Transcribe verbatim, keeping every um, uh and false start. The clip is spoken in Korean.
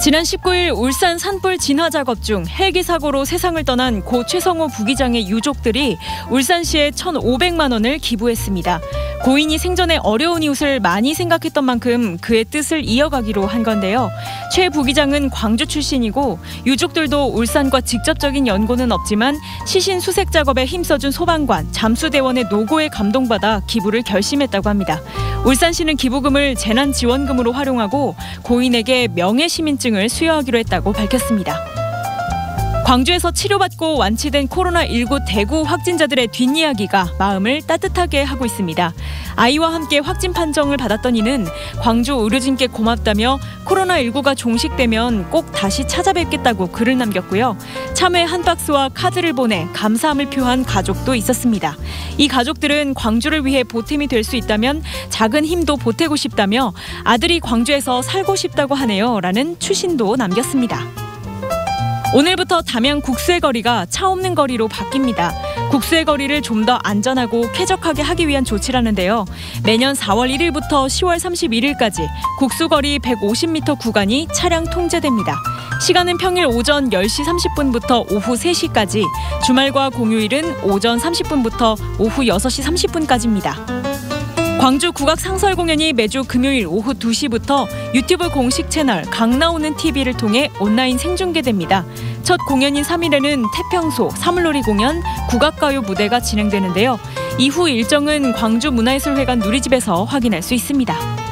지난 십구 일 울산 산불 진화 작업 중 헬기 사고로 세상을 떠난 고 최성호 부기장의 유족들이 울산시에 천오백만 원을 기부했습니다. 고인이 생전에 어려운 이웃을 많이 생각했던 만큼 그의 뜻을 이어가기로 한 건데요. 최 부기장은 광주 출신이고 유족들도 울산과 직접적인 연고는 없지만 시신 수색 작업에 힘써준 소방관, 잠수대원의 노고에 감동받아 기부를 결심했다고 합니다. 울산시는 기부금을 재난지원금으로 활용하고 고인에게 명예시민증을 수여하기로 했다고 밝혔습니다. 광주에서 치료받고 완치된 코로나 일구 대구 확진자들의 뒷이야기가 마음을 따뜻하게 하고 있습니다. 아이와 함께 확진 판정을 받았던 이는 광주 의료진께 고맙다며 코로나 일구가 종식되면 꼭 다시 찾아뵙겠다고 글을 남겼고요. 참외 한 박스와 카드를 보내 감사함을 표한 가족도 있었습니다. 이 가족들은 광주를 위해 보탬이 될 수 있다면 작은 힘도 보태고 싶다며 아들이 광주에서 살고 싶다고 하네요 라는 추신도 남겼습니다. 오늘부터 담양 국수의 거리가 차 없는 거리로 바뀝니다. 국수의 거리를 좀 더 안전하고 쾌적하게 하기 위한 조치라는데요. 매년 사월 일일부터 시월 삼십일일까지 국수거리 백오십 미터 구간이 차량 통제됩니다. 시간은 평일 오전 열 시 삼십 분부터 오후 세 시까지, 주말과 공휴일은 오전 삼십 분부터 오후 여섯 시 삼십 분까지입니다. 광주 국악 상설 공연이 매주 금요일 오후 두 시부터 유튜브 공식 채널 강나오는 티비를 통해 온라인 생중계됩니다. 첫 공연인 삼 일에는 태평소, 사물놀이 공연, 국악가요 무대가 진행되는데요. 이후 일정은 광주문화예술회관 누리집에서 확인할 수 있습니다.